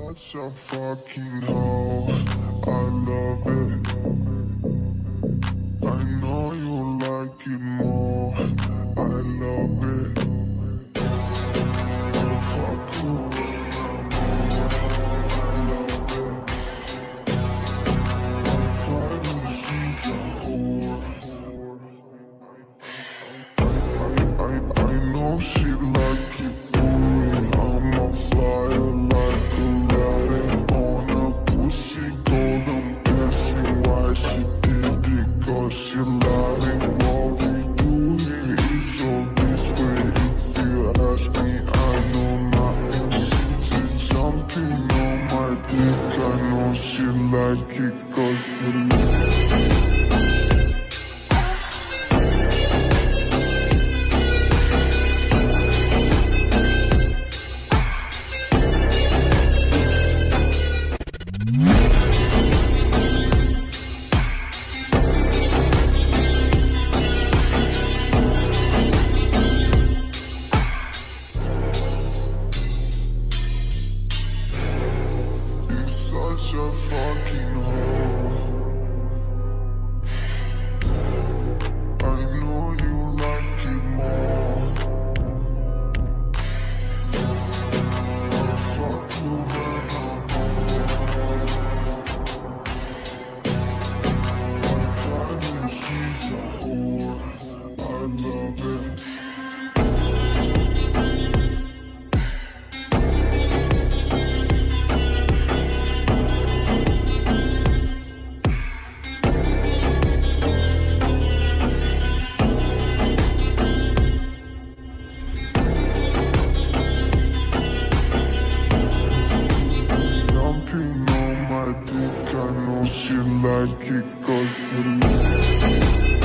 Such a fucking hoe, I love it. I know you like it more, I love it. I fuck her when I'm on, I love it. My private she's a whore. I know she like it for me. I'm a flyer like Aladdin on a pussy golden blessing. Why she did it? Cause she lied. What we do here is so discreet. If you ask me, I know nothing. She just jumping on my dick. I know she like it cause she such a fucking hoe. I know you like it more. I fuck her when I'm on. My private she's a whore. I love it. Jumping on my dick, I know she like it cause she